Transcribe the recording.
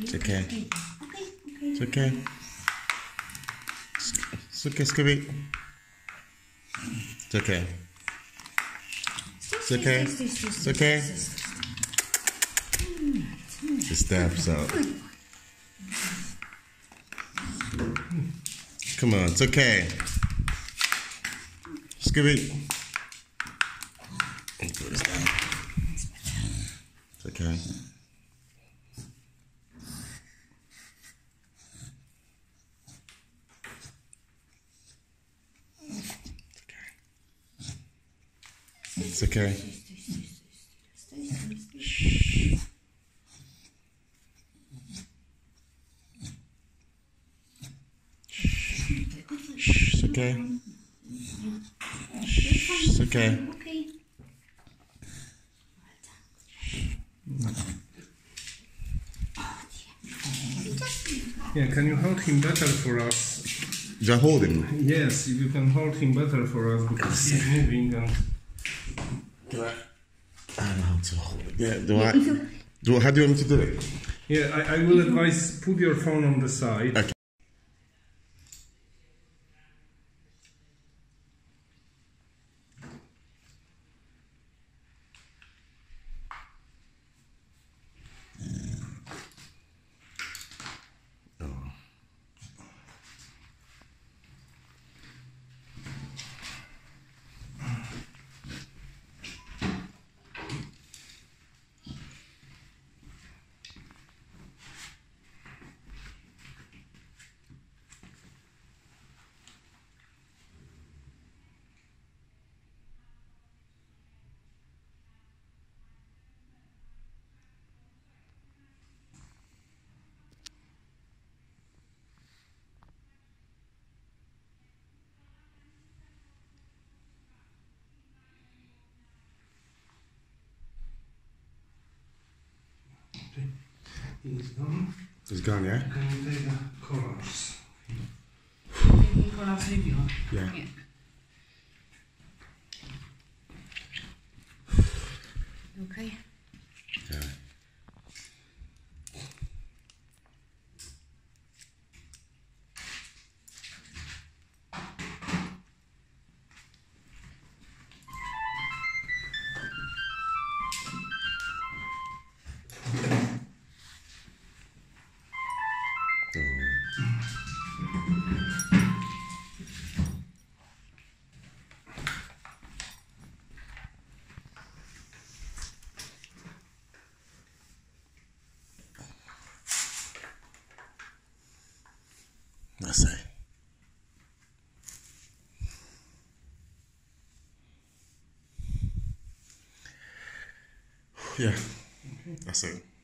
It's okay. It's okay. It's okay, Scooby. It's okay. It's okay. It's okay. It stamps out. Come on, it's okay. Scooby. Put this down. It's okay. It's okay. Shh. Shh. It's okay. Shh. It's okay. Yeah, can you hold him better for us? Just hold him. Yes, you can hold him better for us because he's moving and... I don't know how to hold it. Yeah, how do you want me to do it? Yeah, I will advise, put your phone on the side. Okay. He's gone. He's gone, yeah? Can you take the collars? Taking collars with you? Yeah. Okay. Yeah. Let's see. Yeah, that's it.